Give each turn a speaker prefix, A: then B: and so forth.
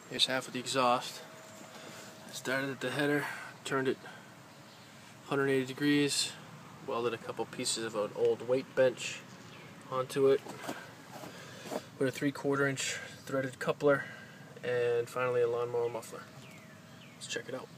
A: Here's half of the exhaust. Started at the header, turned it 180 degrees, welded a couple pieces of an old weight bench onto it, with a 3/4 inch threaded coupler, and finally a lawnmower muffler. Let's check it out.